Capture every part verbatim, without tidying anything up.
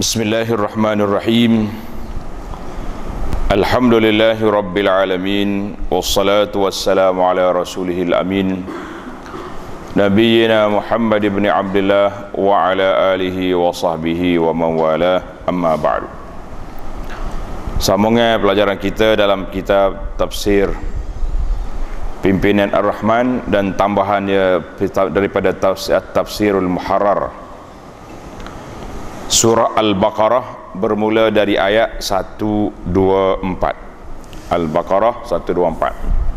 Bismillahirrahmanirrahim. Alhamdulillahi rabbil alamin. Wassalatu wassalamu ala rasulihil amin, Nabiyyina Muhammad ibn Abdullah wa ala alihi wa sahbihi wa man wala. Amma ba'du. Sambungan pelajaran kita dalam kitab tafsir Pimpinan Ar-Rahman dan tambahannya daripada tafsir Tafsirul Muharrar, Surah Al-Baqarah, bermula dari ayat seratus dua puluh empat. Al-Baqarah seratus dua puluh empat.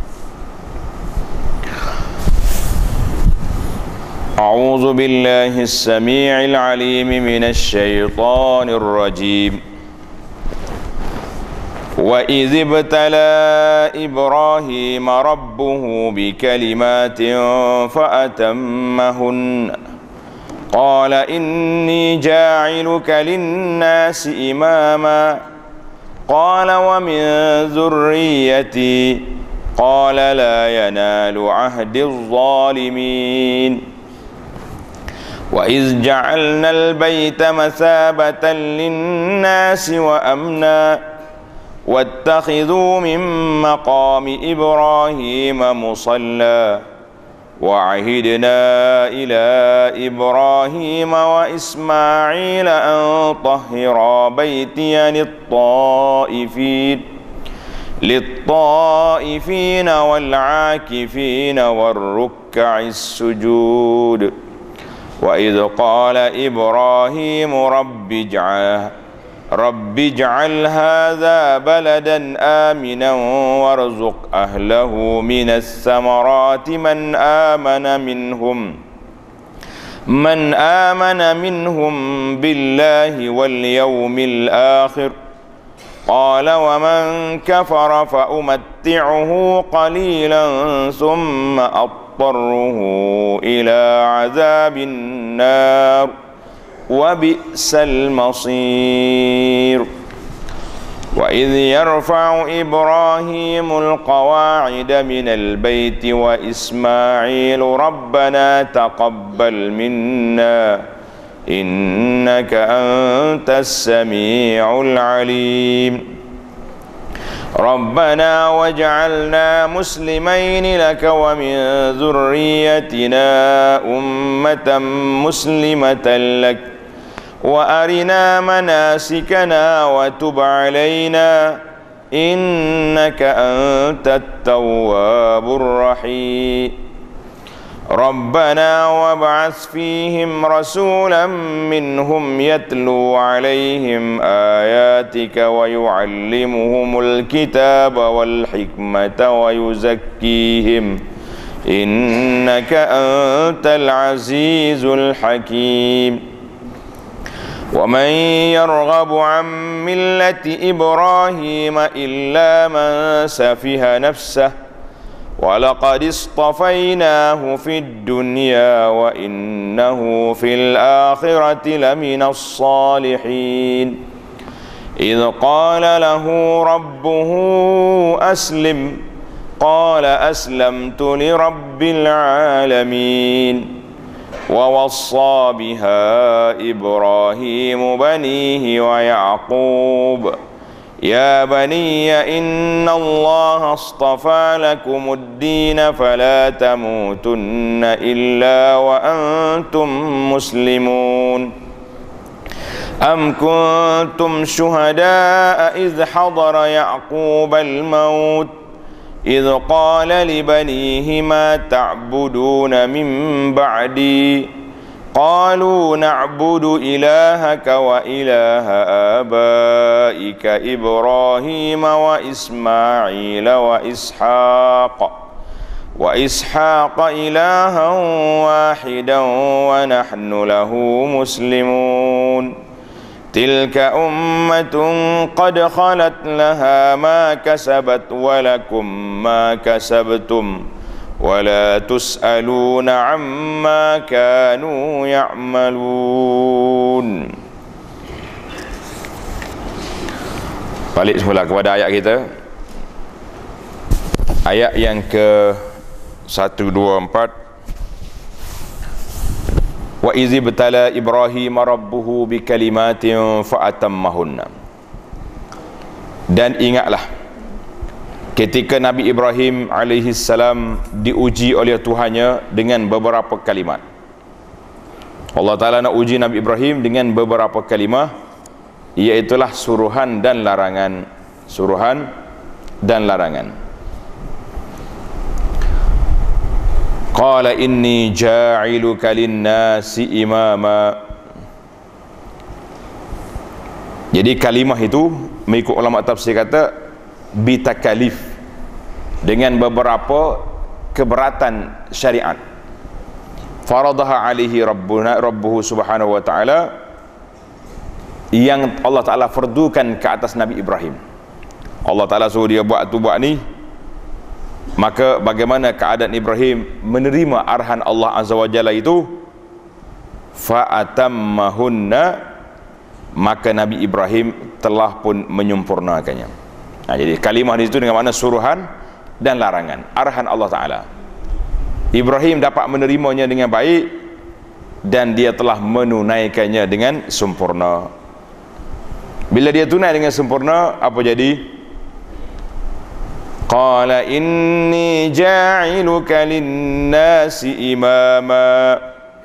A'udzu billahi as-sami'il 'alim minasy syaithanir rajim. Wa idz ibtala Ibrahim rabbuhu bikalimatin fa atammahunna qala inni ja'iluka lin-nasi imama qala wa min dhurriyyati qala la yanalu 'ahdi adh-dhalimin wa iz ja'alna al-bayta mathabatan lin-nasi wa amna wattakhidhu min maqami Ibrahim musalla وعهدنا إلى إبراهيم وإسماعيل أن طهرا بيتي للطائفين للطائفين والعاكفين والركع السجود وإذ قال إبراهيم رب اجعل رب اجعل هذا بلدا آمنا وارزق أهله من الثمرات من آمن منهم من آمن منهم بالله واليوم الآخر قال ومن كفر فأمتعه قليلا ثم أضطره إلى عذاب النار وبئس المصير وإذ يرفع إبراهيم القواعد من البيت وإسماعيل ربنا تقبل منا إنك أنت السميع العليم ربنا واجعلنا مسلمين لك ومن ذريتنا أمة مسلمة لك وأرنا مناسكنا وتب علينا إنك أنت التواب الرحيم ربنا وابعث فيهم رسولا منهم يتلو عليهم آياتك ويعلمهم الكتاب والحكمة ويزكيهم إنك أنت العزيز الحكيم ومن يرغب عن ملة إبراهيم إلا من سفه نفسه ولقد اصطفيناه في الدنيا وإنه في الآخرة لمن الصالحين إذ قال له ربه أسلم قال أسلمت لرب العالمين ووصى بها إبراهيم بنيه ويعقوب يا بني إن الله اصطفى لكم الدين فلا تموتن إلا وأنتم مسلمون أم كنتم شهداء إذ حضر يعقوب الموت إذ قال لبنيه ما تعبدون من بعدي قالوا نعبد إلهك وإله آبائك إبراهيم وإسماعيل وإسحاق وإسحاق إلها واحدا ونحن له مسلمون تلك أمة قد خلت لها ما كسبت ولكم ما كسبتم ولا تسألون عما كانوا يعملون. Balik semula kepada ayat kita. Ayat yang ke seratus dua puluh empat. wa izi betala Ibrahim rabbuhu bi kalimatin fa atammahunna. Dan ingatlah ketika Nabi Ibrahim alaihi salam diuji oleh Tuhannya dengan beberapa kalimat. Allah Ta'ala nak uji Nabi Ibrahim dengan beberapa kalimah, iaitulah suruhan dan larangan. Suruhan dan larangan. Qala inni ja'iluka lin-nasi imama. Jadi kalimah itu mengikut ulama tafsir kata bitakalif, dengan beberapa keberatan syariat. Faradaha alaihi rabbuna rabbuhu subhanahu wa ta'ala, yang Allah Ta'ala fardukan ke atas Nabi Ibrahim. Allah Ta'ala suruh dia buat tu buat ni, maka bagaimana keadaan Ibrahim menerima arahan Allah Azza wa Jalla itu? Fa'atammahunna, maka Nabi Ibrahim telah pun menyempurnakannya. Nah, jadi kalimah di situ dengan makna suruhan dan larangan, arahan Allah Ta'ala. Ibrahim dapat menerimanya dengan baik dan dia telah menunaikannya dengan sempurna. Bila dia tunai dengan sempurna, apa jadi? Qala inni ja'iluka lin-nasi imama.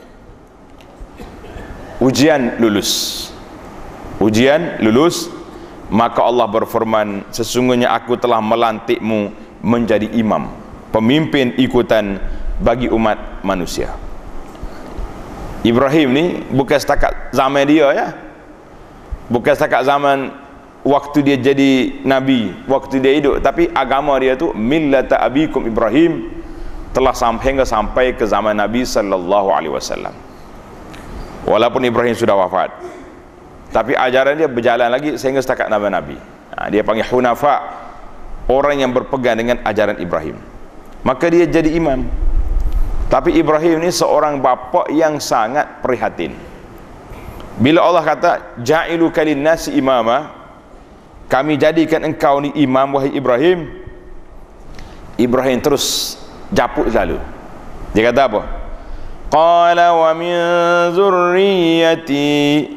Ujian lulus. Ujian lulus, maka Allah berfirman, sesungguhnya aku telah melantikmu menjadi imam, pemimpin ikutan bagi umat manusia. Ibrahim ni bukan setakat zaman dia ya, bukan setakat zaman waktu dia jadi nabi, waktu dia hidup, tapi agama dia tu millata abikum Ibrahim telah sampai hingga sampai ke zaman Nabi sallallahu alaihi wasallam. Walaupun Ibrahim sudah wafat, tapi ajaran dia berjalan lagi sehingga setakat Nabi-Nabi. Nah, dia panggil hunafa, orang yang berpegang dengan ajaran Ibrahim. Maka dia jadi imam. Tapi Ibrahim ni seorang bapa yang sangat prihatin. Bila Allah kata ja'ilu kalin nasi imama, kami jadikan engkau ni imam wahai Ibrahim, Ibrahim terus japuk selalu. Dia kata apa? Qala wa min zurriyyati.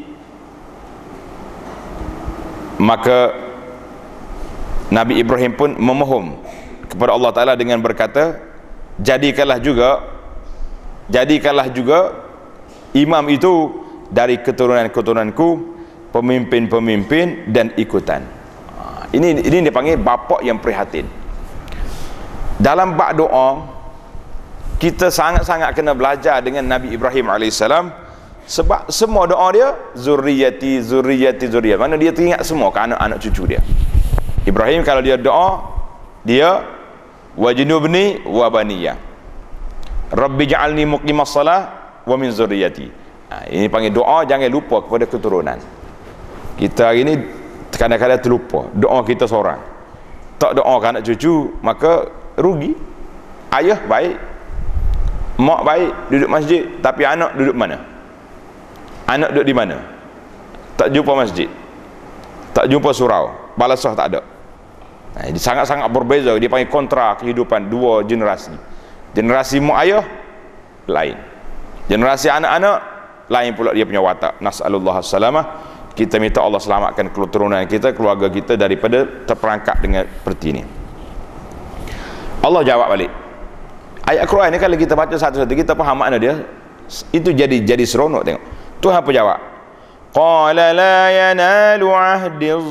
Maka Nabi Ibrahim pun memohon kepada Allah Ta'ala dengan berkata, jadikanlah juga jadikanlah juga imam itu dari keturunan-keturunanku, pemimpin-pemimpin dan ikutan. Ini ini dipanggil bapa yang prihatin. Dalam bab doa, kita sangat-sangat kena belajar dengan Nabi Ibrahim alaihissalam, sebab semua doa dia zurriyati zurriyati zurriyat, mana dia teringat semua ke anak-anak cucu dia. Ibrahim kalau dia doa, dia wajnubni wa baniya rabbi ja'alni muqimas salah wa min zurriyati. Nah, ini panggil doa jangan lupa kepada keturunan. Kita hari ni kadang-kadang terlupa doa kita seorang, tak doa ke anak cucu, maka rugi. Ayah baik, mak baik, duduk masjid, tapi anak duduk mana? Anak duduk di mana? Tak jumpa masjid, tak jumpa surau, balasah tak ada. Nah, ini sangat-sangat berbeza. Dia panggil kontra kehidupan dua generasi. Generasi mak ayah lain, generasi anak-anak lain pula dia punya watak. Nas'alullah as-salamah. Kita minta Allah selamatkan keturunan kita, keluarga kita daripada terperangkap dengan seperti ini. Allah jawab balik. Ayat Quran ni kalau kita baca satu-satu, kita faham makna dia, itu jadi jadi seronok tengok. Tuhan apa jawab? Qala la yanalu ahdiz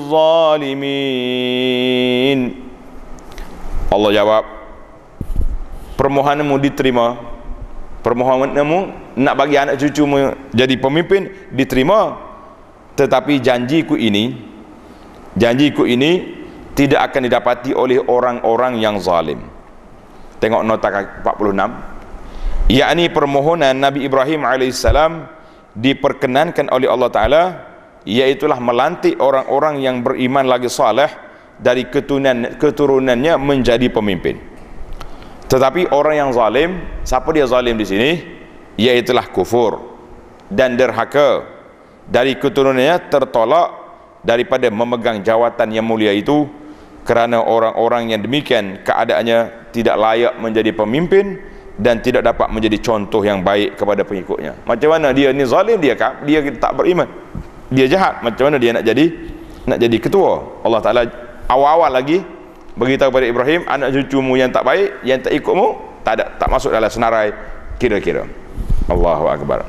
zalimin. Allah jawab, permohonanmu diterima, permohonanmu nak bagi anak cucumu jadi pemimpin diterima, tetapi janjiku ini janjiku ini tidak akan didapati oleh orang-orang yang zalim. Tengok nota empat puluh enam, yakni permohonan Nabi Ibrahim alaihissalam diperkenankan oleh Allah Ta'ala, iaitulah melantik orang-orang yang beriman lagi saleh dari keturunan keturunannya menjadi pemimpin. Tetapi orang yang zalim, siapa dia zalim di sini? Iaitulah kufur dan derhaka, dari keturunannya tertolak daripada memegang jawatan yang mulia itu, kerana orang-orang yang demikian keadaannya tidak layak menjadi pemimpin dan tidak dapat menjadi contoh yang baik kepada pengikutnya. Macam mana dia ni zalim, dia kan dia tak beriman, dia jahat, macam mana dia nak jadi nak jadi ketua? Allah Ta'ala awal-awal lagi beritahu kepada Ibrahim, anak cucumu yang tak baik, yang tak ikutmu, tak ada, tak masuk dalam senarai kira-kira. Allahu Akbar.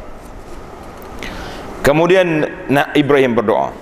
Kemudian nak Ibrahim berdoa.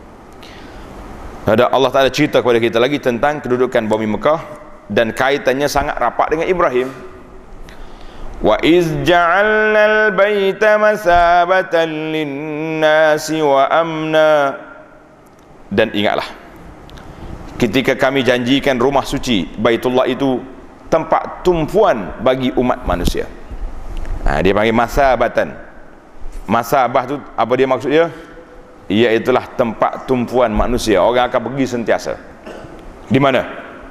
Ada Allah Ta'ala cerita kepada kita lagi tentang kedudukan bumi Mekah dan kaitannya sangat rapat dengan Ibrahim. Wa iz ja'alnal baita masabatan lin-nasi wa amna. Dan ingatlah ketika kami janjikan rumah suci Baitullah itu tempat tumpuan bagi umat manusia. Ha, dia panggil masabatan. Masabah tu apa dia maksud dia? Iaitulah tempat tumpuan manusia, orang akan pergi sentiasa. Di mana?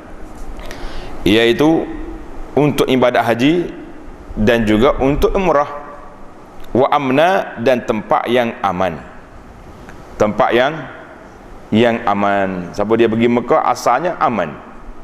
Iaitu untuk ibadat haji dan juga untuk umrah. Wa amna, dan tempat yang aman. Tempat yang yang aman. Siapa dia pergi Mekah asalnya aman.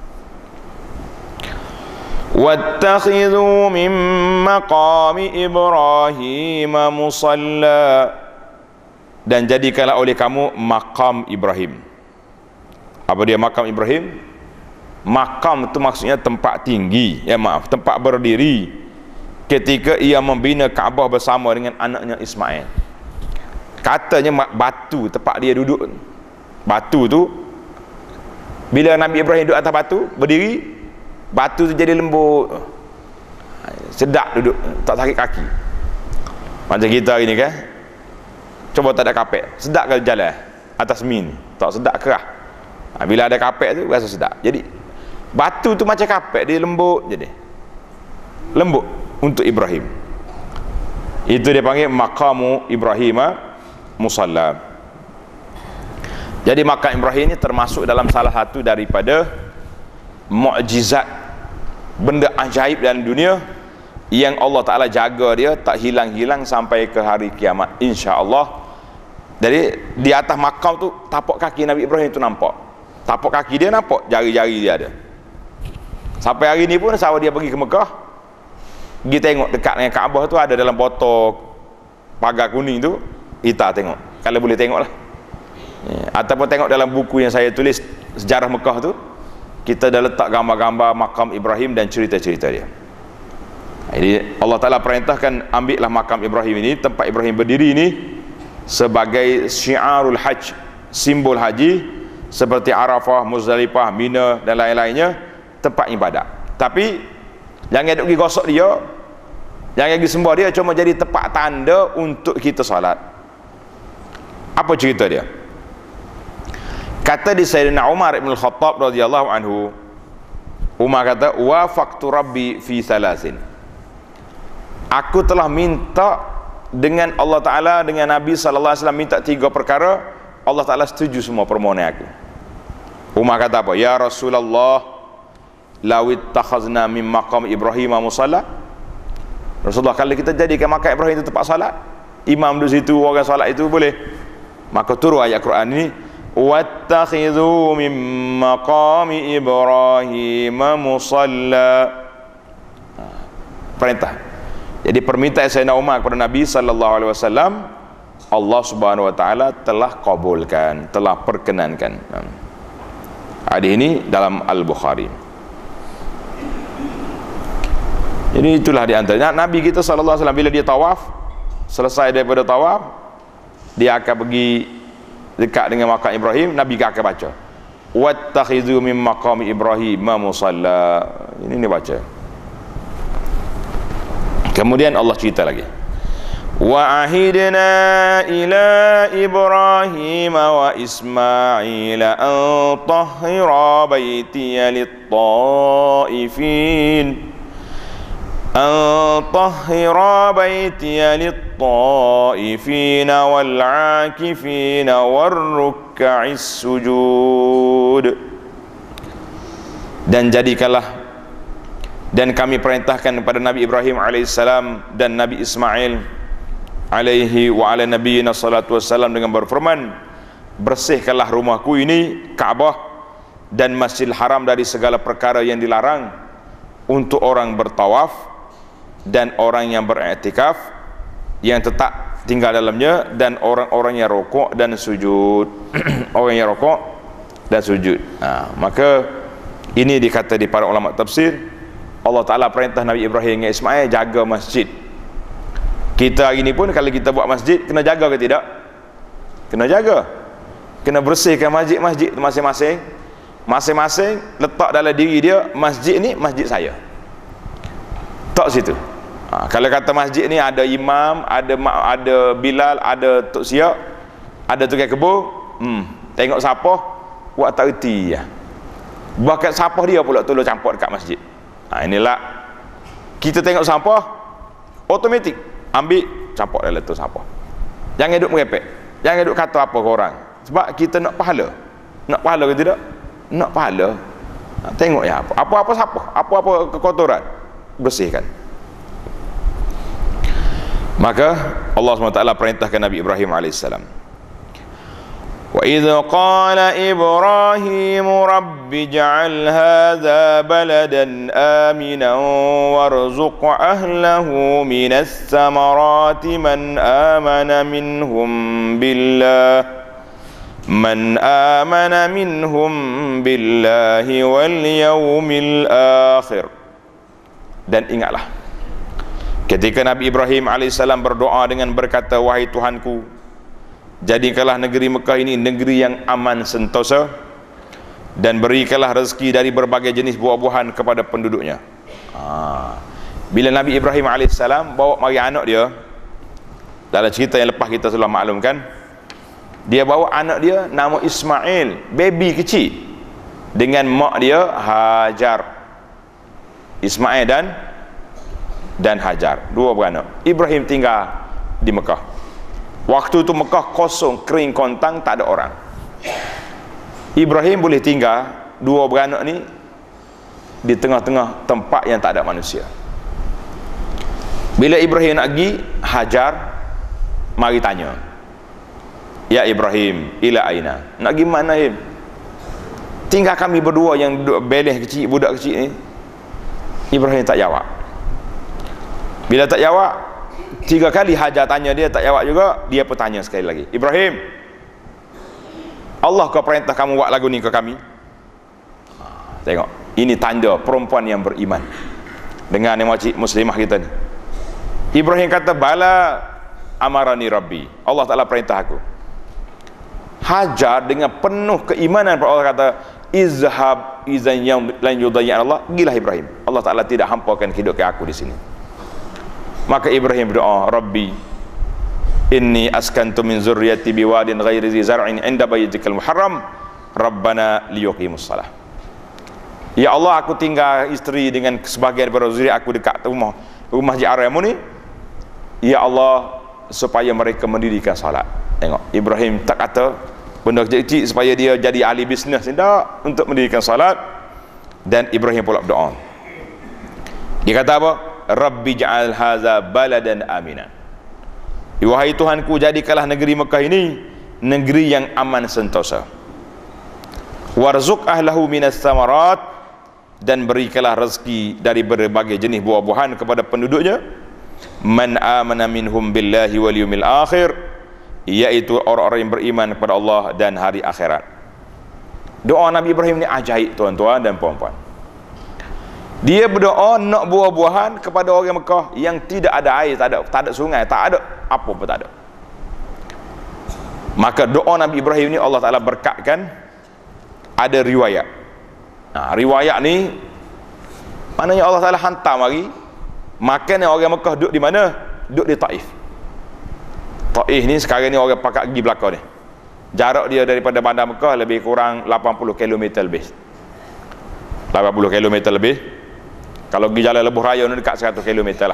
Wattakhidhu min maqami Ibrahim musalla, dan jadikanlah oleh kamu makam Ibrahim. Apa dia makam Ibrahim? Makam itu maksudnya tempat tinggi, ya maaf, tempat berdiri ketika ia membina Kaabah bersama dengan anaknya Ismail. Katanya batu tempat dia duduk, batu tu bila Nabi Ibrahim duduk atas batu berdiri, batu tu jadi lembut, sedap duduk, tak sakit kaki. Macam kita hari ni kan, coba tak ada kapet, sedap ke jalan atas min? Tak sedap, kerah. Ha, bila ada kapet tu rasa sedap. Jadi batu tu macam kapet, dia lembut, jadi lembut untuk Ibrahim. Itu dia panggil maqamu Ibrahim musalla. Jadi makam Ibrahim ini termasuk dalam salah satu daripada mukjizat, benda ajaib dalam dunia yang Allah Ta'ala jaga dia tak hilang-hilang sampai ke hari kiamat, insya-Allah. Jadi di atas makam tu tapak kaki Nabi Ibrahim tu nampak, tapak kaki dia nampak, jari-jari dia ada. Sampai hari ni pun sahabat dia pergi ke Mekah, pergi tengok dekat dengan Kaabah tu ada dalam botol pagar kuning tu, kita tengok kalau boleh tengok lah, ya. Ataupun tengok dalam buku yang saya tulis sejarah Mekah tu, kita dah letak gambar-gambar makam Ibrahim dan cerita-cerita dia. Jadi Allah Ta'ala perintahkan ambillah makam Ibrahim ini, tempat Ibrahim berdiri ini, sebagai syiarul hajj, simbol haji, seperti Arafah, Muzdalifah, Mina dan lain-lainnya, tempat ibadat. Tapi jangan duk pergi gosok dia, jangan pergi sembah dia, cuma jadi tempat tanda untuk kita salat. Apa cerita dia? Kata di Sayyidina Umar ibn al-Khattab radhiyallahu anhu, Umar kata, wafaqtu rabbi fi salasin, aku telah minta dengan Allah Ta'ala, dengan Nabi sallallahu alaihi wasallam, minta tiga perkara, Allah Ta'ala setuju semua permohonan aku. Umar kata apa? Ya Rasulullah, lawit takhazna min maqam Ibrahim musalla. Rasulullah, kalau kita jadikan makam Ibrahim itu tempat salat, imam di situ, orang salat itu boleh, maka turun ayat Quran ini, wattakhidhu min maqami Ibrahim musalla. Perintah. Jadi permintaan Sayyidina Umar kepada Nabi sallallahu alaihi wasallam, Allah Subhanahu wa taala telah kabulkan, telah perkenankan. Hadis ini dalam Al-Bukhari. Jadi itulah di antaranya Nabi kita sallallahu alaihi wasallam, bila dia tawaf, selesai daripada tawaf, dia akan pergi dekat dengan makam Ibrahim, Nabi akan baca, wattakhidhu min maqami Ibrahim musalla. Ini dia baca. Kemudian Allah cerita lagi, wa ahidna ila Ibrahim wa Ismail an tahhira baitiya lit-ta'ifin an tahhira baitiya lit-ta'ifin wal-'akifin war-ruk'is sujud. Dan jadikanlah, dan kami perintahkan kepada Nabi Ibrahim alaihissalam dan Nabi Ismail alaihi wa ala nabiyina salatu wassalam dengan berfirman, bersihkanlah rumahku ini, Kaabah dan Masjidil Haram, dari segala perkara yang dilarang untuk orang bertawaf dan orang yang beriktikaf yang tetap tinggal dalamnya, dan orang-orang yang rokok dan sujud. Orang yang rokok dan sujud. Ha, maka ini dikata di para ulama tafsir, Allah Ta'ala perintah Nabi Ibrahim dengan Ismail jaga masjid. Kita hari ni pun kalau kita buat masjid, kena jaga ke tidak? Kena jaga. Kena bersihkan masjid-masjid masing-masing. Masing-masing letak dalam diri dia, masjid ni masjid saya. Tak situ. Ha, kalau kata masjid ni ada imam, ada ada Bilal, ada Tok Siap, ada tukang kebun, hmm, tengok siapa, buat tak erti ya. Bahkan siapa dia pula tolong campur dekat masjid. Ha, inilah kita tengok sampah, automatik ambil campur dalam tu sampah. Jangan duduk merepek, jangan duduk kata apa ke orang, sebab kita nak pahala. Nak pahala ke tidak? Nak pahala. Ha, tengok ya, apa apa-apa sampah, apa-apa kekotoran, bersihkan. Maka Allah subhanahu wa taala perintahkan Nabi Ibrahim alaihissalam, wa idh qala Ibrahim rabbi ij'al hadha baladan aminan warzuq ahlahu minas samarati man amana minhum billah man amana minhum billahi wal yawmil akhir. Dan ingatlah ketika Nabi Ibrahim alaihissalam berdoa dengan berkata, wahai Tuhanku, jadikanlah negeri Mekah ini negeri yang aman sentosa, dan berikanlah rezeki dari berbagai jenis buah-buahan kepada penduduknya. Ha. Bila Nabi Ibrahim alaihissalam bawa mari anak dia, dalam cerita yang lepas kita sudah maklumkan, dia bawa anak dia nama Ismail, baby kecil, dengan mak dia Hajar. Ismail dan dan Hajar, dua beranak. Ibrahim tinggal di Mekah. Waktu itu Mekah kosong, kering kontang, tak ada orang. Ibrahim boleh tinggal dua beranak ni di tengah-tengah tempat yang tak ada manusia. Bila Ibrahim nak pergi, Hajar mari tanya, ya Ibrahim, ila aina? Nak pergi mana Ibrahim? Tinggal kami berdua yang duduk beleh kecil, budak kecil ni. Ibrahim tak jawab. Bila tak jawab, tiga kali Hajar tanya dia, tak jawab juga. Dia pun tanya sekali lagi, Ibrahim, Allah kau perintah kamu buat lagu ni ke kami? Ha, tengok, ini tanda perempuan yang beriman dengan yang makcik muslimah kita ni. Ibrahim kata, bala amarani Rabbi, Allah Ta'ala perintah aku. Hajar dengan penuh keimanan, Allah kata, izhab izan yang lan yudayyan Allah, gilah Ibrahim, Allah Ta'ala tidak hampakan kehidupan aku di sini. Maka Ibrahim berdoa, Rabbi inni askantu min zurriyati biwadin ghairi zi zar'in 'inda baytikal muharram rabbana liyuqimus shalah. Ya Allah, aku tinggal isteri dengan sebahagian daripada zuriat aku dekat rumah rumah Ji'aramu ni. Ya Allah, supaya mereka mendirikan salat. Tengok, Ibrahim tak kata benda kecil supaya dia jadi ahli bisnes, tidak, untuk mendirikan salat. Dan Ibrahim pula berdoa, dia kata apa? Rabbi ja'al hadza baladan aminan. Wahai Tuhanku, jadikanlah negeri Mekah ini negeri yang aman sentosa. Warzuq ahlahu minas samarat, dan berikanlah rezeki dari berbagai jenis buah-buahan kepada penduduknya. Man amana minhum billahi wal yawmil akhir, yaitu orang-orang yang beriman kepada Allah dan hari akhirat. Doa Nabi Ibrahim ni ajaib, tuan-tuan dan puan-puan. Dia berdoa nak buah-buahan kepada orang Mekah yang tidak ada air, tak ada, tak ada sungai, tak ada apa pun, tak ada. Maka doa Nabi Ibrahim ni Allah Ta'ala berkatkan. Ada riwayat. Nah, riwayat ni maknanya Allah Ta'ala hantar mari makan orang Mekah duduk di mana? Duduk di Taif. Taif ni sekarang ni orang pakat pergi belakang ni. Jarak dia daripada bandar Mekah lebih kurang lapan puluh kilometer lebih. lapan puluh kilometer lebih. Kalau pergi jalan lebuh raya ni dekat seratus kilometer lah.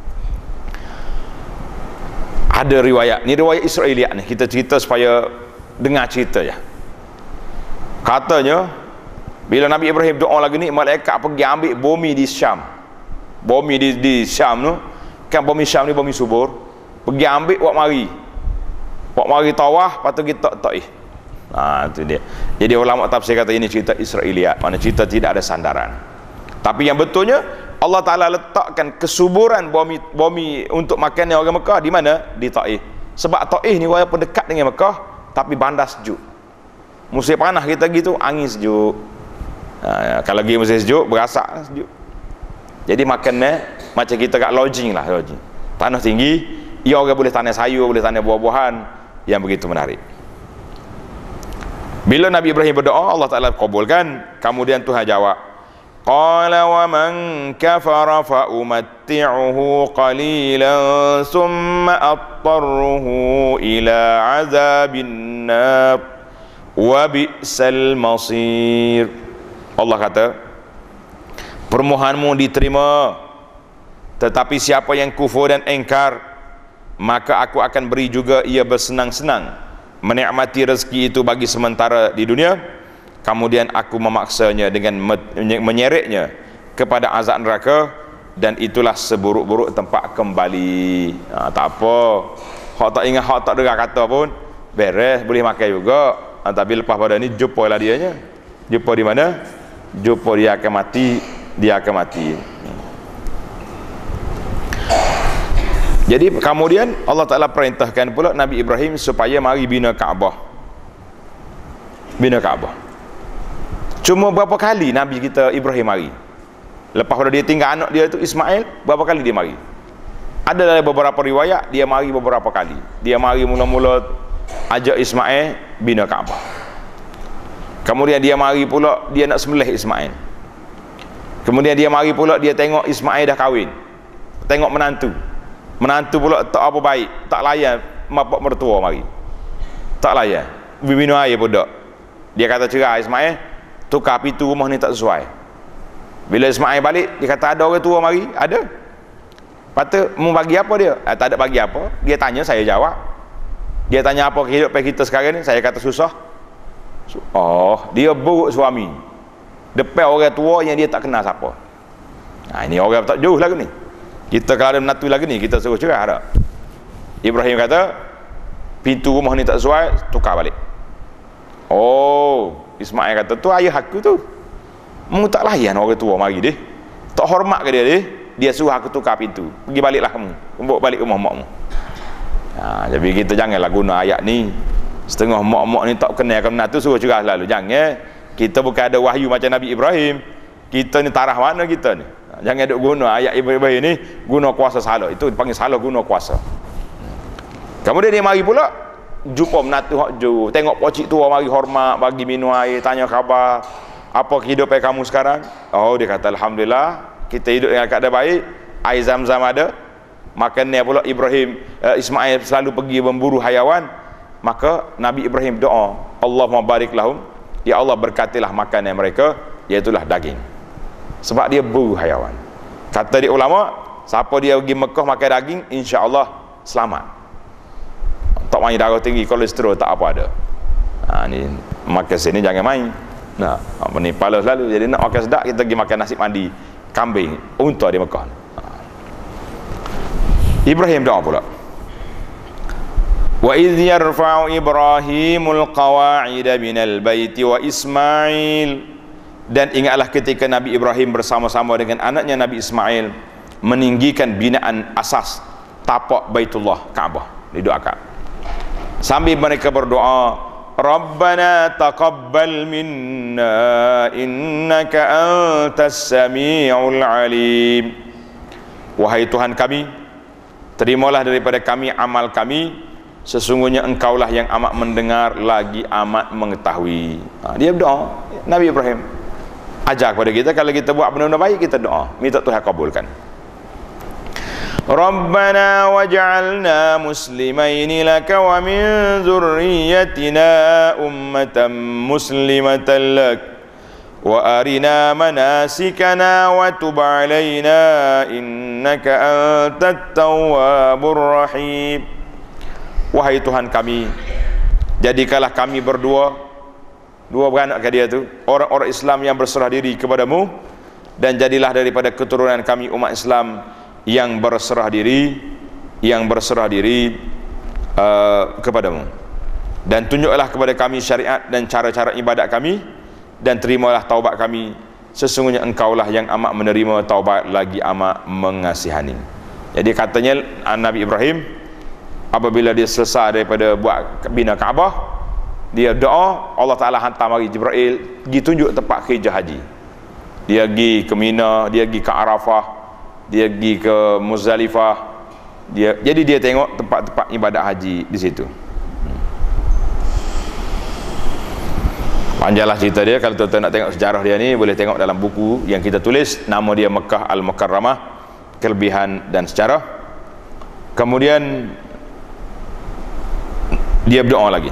Ada riwayat, ni riwayat Israeliat ni, kita cerita supaya dengar cerita ya. Katanya bila Nabi Ibrahim doa lagi ni, malaikat pergi ambil bumi di Syam. Bumi di, di Syam tu, kan bumi Syam ni bumi subur, pergi ambil buat mari. Buat mari tawah, lepas tu kita taif. Ha, tu dia. Jadi ulama tafsir kata ini cerita Israeliat, mana cerita tidak ada sandaran. Tapi yang betulnya Allah Ta'ala letakkan kesuburan bumi, bumi untuk makannya orang Mekah di mana? Di Taif. Sebab Taif ni walaupun dekat dengan Mekah, tapi bandar sejuk. Musim panas kita gitu, angin sejuk. Ha, kalau lagi musim sejuk, berasak sejuk. Jadi makannya macam kita kat lodging lah, lodging. Tanah tinggi, ia orang boleh tanam sayur, boleh tanam buah-buahan yang begitu menarik. Bila Nabi Ibrahim berdoa, Allah Ta'ala kabulkan. Kemudian Tuhan jawab, qala wa man kafara fa umatti'uhu qalilan summa attarruhu ila azabin nar wa bi'sal masir. Allah kata, permohonanmu diterima, tetapi siapa yang kufur dan engkar, maka aku akan beri juga ia bersenang-senang menikmati rezeki itu bagi sementara di dunia, kemudian aku memaksanya dengan menyeretnya kepada azab neraka, dan itulah seburuk-buruk tempat kembali. Ha, tak apa, hak tak ingat, hak tak dengar kata pun beres, boleh makan juga. Ha, tapi lepas pada ni jumpa lah dianya. Jumpa di mana? Jumpa dia akan mati, dia akan mati. Jadi kemudian Allah Ta'ala perintahkan pula Nabi Ibrahim supaya mari bina Kaabah. Bina Kaabah. Cuma berapa kali Nabi kita Ibrahim mari? Lepas pada dia tinggal anak dia itu Ismail, berapa kali dia mari? Ada dalam beberapa riwayat dia mari beberapa kali. Dia mari mula-mula ajak Ismail bina Kaabah. Kemudian dia mari pula dia nak sembelih Ismail. Kemudian dia mari pula dia tengok Ismail dah kahwin. Tengok menantu. Menantu pula tak apa baik, tak layan bapak mertua mari. Tak layan. Bibinu air pun tak. Dia kata cerai Ismail, tukar pintu rumah ni tak sesuai. Bila Ismail balik, dia kata ada orang tua mari, ada. Patut mau bagi apa dia? Eh, tak ada bagi apa. Dia tanya, saya jawab. Dia tanya apa kehidupan kita sekarang ni, saya kata susah. Oh, dia buruk suami. Depan orang tua yang dia tak kenal siapa. Nah, ini orang tak jauh lagi ni. Kita kalau ada menantu lagi ni, kita suruh cerai tak? Ibrahim kata, pintu rumah ni tak sesuai, tukar balik. Oh, Ismail kata, tu ayah aku tu. Mu tak layan orang tua mari dia. Tak hormat ke dia dia? Dia suruh aku tukar pintu. Pergi baliklah kamu. Kembali balik rumah makmu. Ha, jadi kita janganlah guna ayat ni. Setengah mak-mak ni tak kenal ke menantu, suruh cerai selalu. Jangan. Kita bukan ada wahyu macam Nabi Ibrahim. Kita ni tarah mana kita ni? Jangan duk guna ayat Ibrahim ni guna kuasa salah. Itu dipanggil salah guna kuasa. Kemudian dia mari pula jumpa menantu hak jo, tengok pocik tua mari hormat, bagi minum air, tanya khabar, apa kehidupan kamu sekarang? Oh, dia kata alhamdulillah kita hidup dengan keadaan baik, air Zam-Zam ada. Makannya pula Ibrahim uh, Ismail selalu pergi memburu hayawan. Maka Nabi Ibrahim doa, Allahumma barik lahum, ya Allah berkatilah makanan mereka, iaitulah daging. Sebab dia buru hayawan. Kata dia ulama, siapa dia pergi Mekah makan daging, insya-Allah selamat. Tak main darah tinggi, kolesterol tak apa ada. Ha, ni makan sini jangan main. Nah, apa ni pala selalu. Jadi nak makan sedap, kita pergi makan nasi mandi kambing, unta di Mekah. Ha. Ibrahim doa pula. Wa idh yarfa'u Ibrahimul qawa'ida minal baiti wa Ismail. Dan ingatlah ketika Nabi Ibrahim bersama-sama dengan anaknya Nabi Ismail meninggikan binaan asas tapak Baitullah Kaabah, didoakan sambil mereka berdoa, Rabbana taqabbal minna innaka antas sami'ul alim. Wahai Tuhan kami, terimalah daripada kami amal kami, sesungguhnya engkaulah yang amat mendengar lagi amat mengetahui. Ha, dia berdoa Nabi Ibrahim. Ajar kepada kita, kalau kita buat benda-benda baik, kita doa, minta Tuhan kabulkan. Rabbana waj'alna muslimaini laka wa min dzurriyyatina ummatan muslimatan lak wa arina manasikana wa tub 'alaina innaka antat tawwabur rahim. Wahai Tuhan kami, jadikanlah kami berdua, dua beranak ke dia tu, orang-orang Islam yang berserah diri kepadamu, dan jadilah daripada keturunan kami umat Islam yang berserah diri, yang berserah diri uh, kepadamu, dan tunjuklah kepada kami syariat dan cara-cara ibadat kami, dan terimalah taubat kami, sesungguhnya engkaulah yang amat menerima taubat lagi amat mengasihani. Jadi katanya Nabi Ibrahim apabila dia selesai daripada buat bina Kaabah, dia doa, Allah Ta'ala hantar mari Jibril pergi tunjuk tempat kerja haji. Dia pergi ke Mina, dia pergi ke Arafah, dia pergi ke Muzdalifah, dia, jadi dia tengok tempat-tempat ibadat haji di situ. Panjanglah cerita dia. Kalau tuan-tuan nak tengok sejarah dia ni, boleh tengok dalam buku yang kita tulis, nama dia Mekah Al-Mukarramah, kelebihan dan sejarah. Kemudian dia berdoa lagi,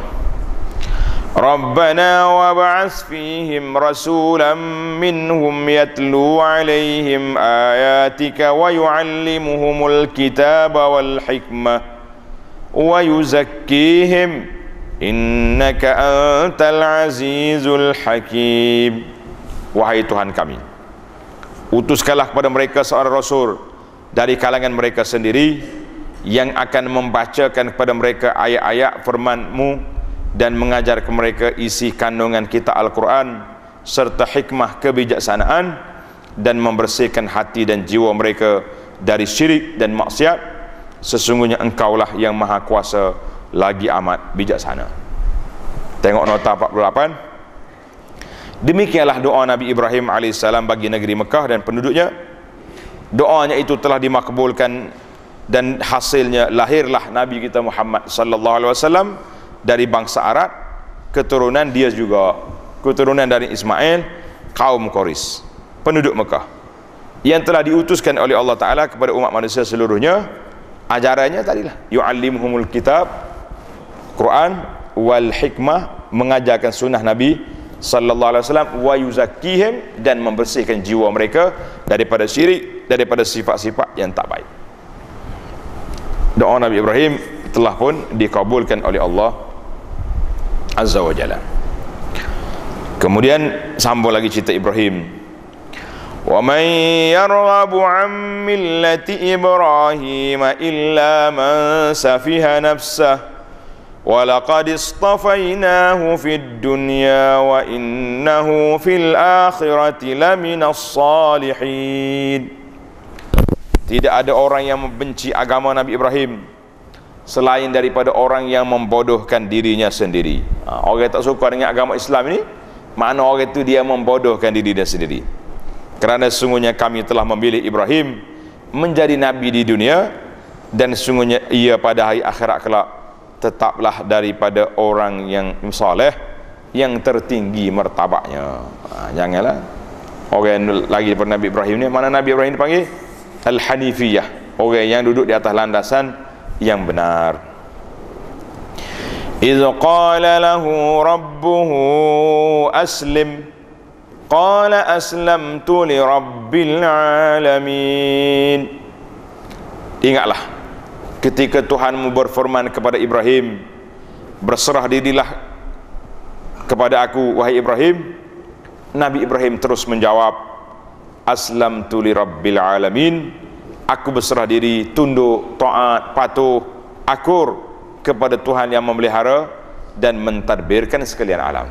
Rabbana wab'ats fihim rasulan minhum yatlu alaihim ayatika wa yu'allimuhumul kitaba wal hikmah wa yuzakkihim innaka antal azizul hakim. Wahai Tuhan kami, utuskanlah kepada mereka seorang rasul dari kalangan mereka sendiri yang akan membacakan kepada mereka ayat-ayat firman-Mu dan mengajar kepada mereka isi kandungan kitab Al-Quran serta hikmah kebijaksanaan, dan membersihkan hati dan jiwa mereka dari syirik dan maksiat. Sesungguhnya engkaulah yang maha kuasa lagi amat bijaksana. Tengok nota empat puluh lapan. Demikianlah doa Nabi Ibrahim alaihissalam bagi negeri Mekah dan penduduknya. Doanya itu telah dimakbulkan dan hasilnya lahirlah Nabi kita Muhammad sallallahu alaihi wasallam dari bangsa Arab, keturunan dia juga keturunan dari Ismail, kaum Quraisy, penduduk Mekah, yang telah diutuskan oleh Allah Ta'ala kepada umat manusia seluruhnya. Ajarannya tadilah yu'allimuhumul kitab, Quran, wal hikmah, mengajarkan sunnah Nabi sallallahu alaihi wasallam, wa yuzakkihim, dan membersihkan jiwa mereka daripada syirik, daripada sifat-sifat yang tak baik. Doa Nabi Ibrahim telah pun dikabulkan oleh Allah Azza wa Jalla. Kemudian sambung lagi cerita Ibrahim. Wa man yarghabu 'an millati Ibrahim illa man safiha nafsah wa laqad istafainahu fid dunya wa innahu fil akhirati laminas salihin. Tidak ada orang yang membenci agama Nabi Ibrahim selain daripada orang yang membodohkan dirinya sendiri. Ha, orang tak suka dengan agama Islam ini, makna orang itu dia membodohkan diri dia sendiri. Kerana sesungguhnya kami telah memilih Ibrahim menjadi nabi di dunia, dan sesungguhnya ia pada hari akhirat kelak tetaplah daripada orang yang saleh, yang tertinggi martabatnya. Ha, janganlah orang lagi daripada Nabi Ibrahim ni. Mana Nabi Ibrahim dipanggil Al-Hanifiyah, orang yang duduk di atas landasan yang benar. Idz qala lahu rabbuhu aslim qala aslamtu li rabbil alamin. Ingatlah ketika Tuhanmu berfirman kepada Ibrahim, berserah dirilah kepada aku wahai Ibrahim. Nabi Ibrahim terus menjawab, aslamtu li rabbil alamin, aku berserah diri, tunduk, taat, patuh, akur kepada Tuhan yang memelihara dan mentadbirkan sekalian alam.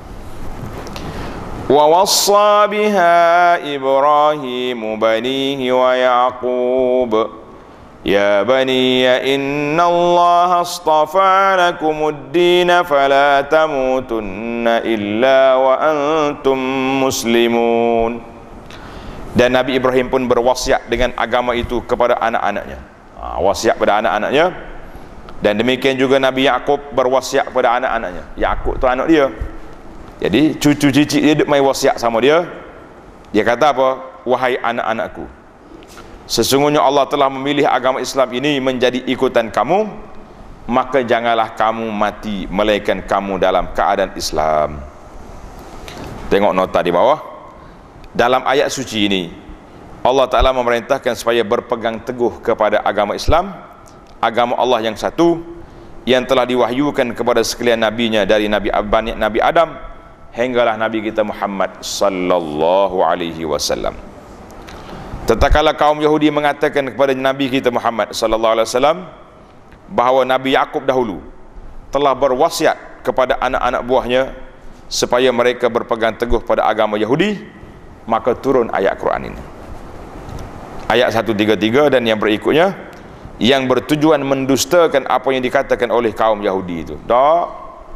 Wa wassa biha Ibrahim banihi wa Yaqub ya baniya inna Allah astafa lakumuddin fala tamutunna illa wa antum muslimun. Dan Nabi Ibrahim pun berwasiat dengan agama itu kepada anak-anaknya. Ha, wasiat pada anak-anaknya. Dan demikian juga Nabi Yaqub berwasiat kepada anak-anaknya. Yaqub tu anak dia. Jadi cucu cicit dia duk mai wasiat sama dia. Dia kata apa? Wahai anak-anakku, sesungguhnya Allah telah memilih agama Islam ini menjadi ikutan kamu, maka janganlah kamu mati melainkan kamu dalam keadaan Islam. Tengok nota di bawah. Dalam ayat suci ini Allah Ta'ala memerintahkan supaya berpegang teguh kepada agama Islam, agama Allah yang satu, yang telah diwahyukan kepada sekalian nabinya dari Nabi Abani, Nabi Adam hinggalah Nabi kita Muhammad sallallahu alaihi wasallam. Tatkala kaum Yahudi mengatakan kepada Nabi kita Muhammad sallallahu alaihi wasallam bahawa Nabi Yaqub dahulu telah berwasiat kepada anak-anak buahnya supaya mereka berpegang teguh pada agama Yahudi, maka turun ayat Quran ini, ayat seratus tiga puluh tiga dan yang berikutnya, yang bertujuan mendustakan apa yang dikatakan oleh kaum Yahudi itu. Tak,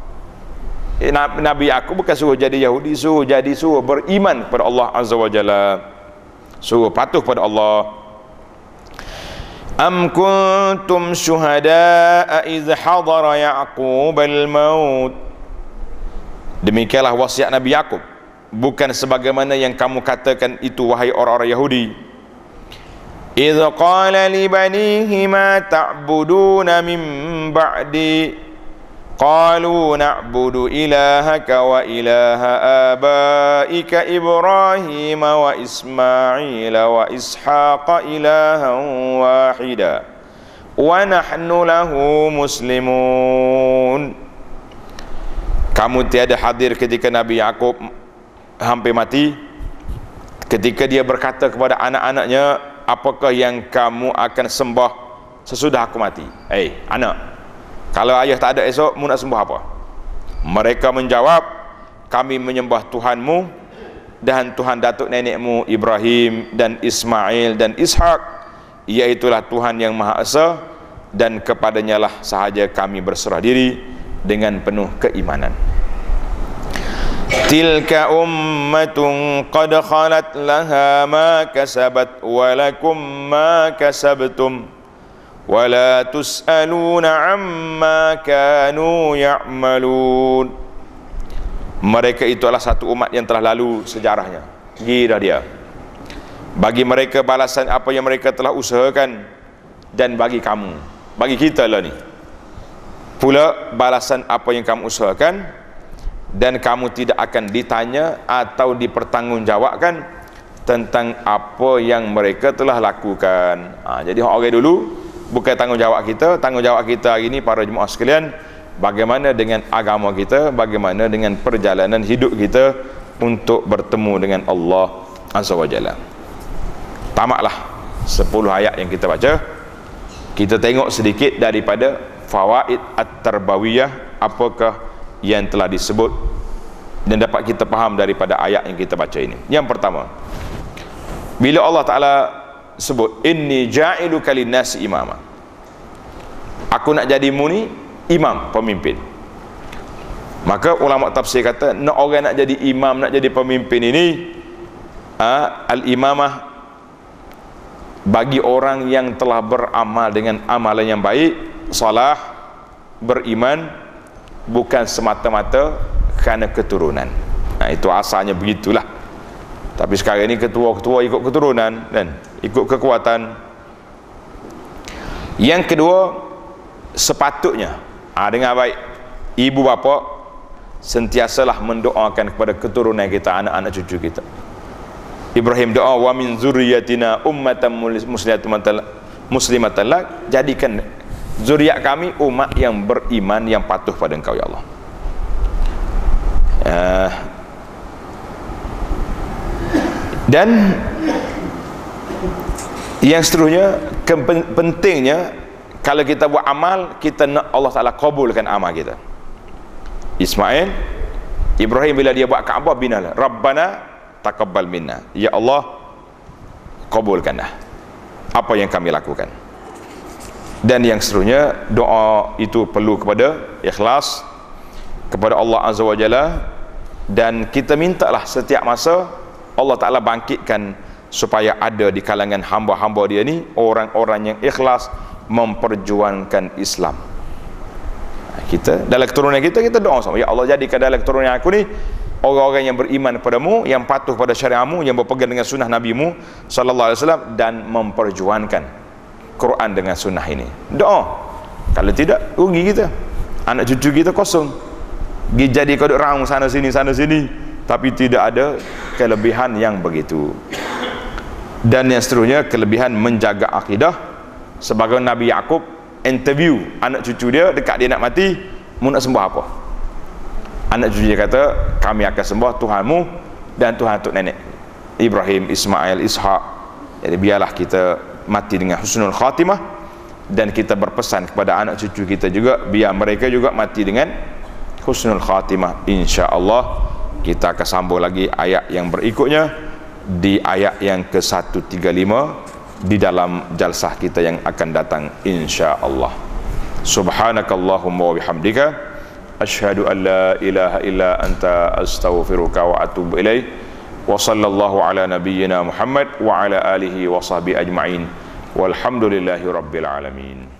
Nabi Yakub bukan suruh jadi Yahudi, suruh jadi suruh beriman kepada Allah Azza wa Jalla, suruh patuh pada Allah. Am kuntum syuhada'a idh hadara Ya'qub al-maut. Demikianlah wasiat Nabi Yakub, bukan sebagaimana yang kamu katakan itu wahai orang-orang Yahudi. Idh qala li banihi ma ta'buduna min ba'di qalu na'budu ilahaka wa ilaha abaika Ibrahim wa Ismail wa Ishaq ilahan wahida wa nahnu lahu muslimun. Kamu tiada hadir ketika Nabi Yakub hampir mati, ketika dia berkata kepada anak-anaknya, apakah yang kamu akan sembah sesudah aku mati? Eh hey, anak, kalau ayah tak ada esok, mu nak sembah apa? Mereka menjawab, kami menyembah Tuhanmu dan Tuhan datuk nenekmu Ibrahim dan Ismail dan Ishak, iaitulah Tuhan yang Maha Esa, dan kepadanya lah sahaja kami berserah diri dengan penuh keimanan. Tilka ummatun qad khalat laha ma kasabat wa lakum ma kasabtum wala tus'aluna amma kanu ya'malun. Mereka itu adalah satu umat yang telah lalu sejarahnya, pergi dah dia. Bagi mereka balasan apa yang mereka telah usahakan, dan bagi kamu, bagi kita lah ni pula balasan apa yang kamu usahakan, dan kamu tidak akan ditanya atau dipertanggungjawabkan tentang apa yang mereka telah lakukan. Ha, jadi orang dulu bukan tanggungjawab kita, tanggungjawab kita hari ini para jemaah sekalian, bagaimana dengan agama kita, bagaimana dengan perjalanan hidup kita untuk bertemu dengan Allah Azza wa Jalla. Tamatlah sepuluh ayat yang kita baca. Kita tengok sedikit daripada fawaid at-tarbawiyah, apakah yang telah disebut dan dapat kita faham daripada ayat yang kita baca ini. Yang pertama, bila Allah Ta'ala sebut inni ja'iluka linnasi imama, aku nak jadimu ni imam, pemimpin, maka ulama tafsir kata, nak orang nak jadi imam, nak jadi pemimpin ini, ha, al-imamah bagi orang yang telah beramal dengan amalan yang baik, salah, beriman, bukan semata-mata kerana keturunan. Nah, itu asalnya begitulah. Tapi sekarang ini ketua-ketua ikut keturunan dan ikut kekuatan. Yang kedua, sepatutnya ha, dengan baik ibu bapa sentiasalah mendoakan kepada keturunan kita, anak-anak cucu kita. Ibrahim doa, wa min zurriyatina ummatan muslimatan lak, jadikan zuriat kami umat yang beriman, yang patuh pada Engkau ya Allah. Uh, dan yang seterusnya, pentingnya kalau kita buat amal, kita nak Allah Ta'ala kabulkan amal kita. Ismail, Ibrahim bila dia buat Kaabah, binalah Rabbana taqabbal minna, ya Allah kabulkanlah apa yang kami lakukan. Dan yang seterusnya, doa itu perlu kepada ikhlas kepada Allah Azza wa Jalla, dan kita mintalah setiap masa Allah Ta'ala bangkitkan supaya ada di kalangan hamba-hamba dia ni orang-orang yang ikhlas memperjuangkan Islam. Kita dalam keturunan kita, kita doa sama, ya Allah jadikan dalam keturunan aku ni orang-orang yang beriman kepadamu, yang patuh pada syariatmu, yang berpegang dengan sunnah nabimu sallallahu alaihi wasallam, dan memperjuangkan Quran dengan sunnah ini. Doa. Kalau tidak, rugi kita, anak cucu kita kosong, jadi kodok raung sana sini sana sini, tapi tidak ada kelebihan yang begitu. Dan yang seterusnya, kelebihan menjaga akidah. Sebagai Nabi Yakub interview anak cucu dia dekat dia nak mati, mu nak sembah apa? Anak cucu dia kata, kami akan sembah Tuhanmu dan Tuhan tok nenek Ibrahim, Ismail, Ishak. Jadi biarlah kita mati dengan husnul khatimah, dan kita berpesan kepada anak cucu kita juga, biar mereka juga mati dengan husnul khatimah. InsyaAllah kita akan sambung lagi ayat yang berikutnya di ayat yang ke seratus tiga puluh lima di dalam jalsah kita yang akan datang insya-Allah. Subhanakallahumma wa bihamdika asyhadu an la ilaha illa anta astaghfiruka wa atubu ilaik. Wa sallallahu ala nabiyyina Muhammad wa ala alihi wa sahbihi ajma'in. Walhamdulillahi rabbil alamin.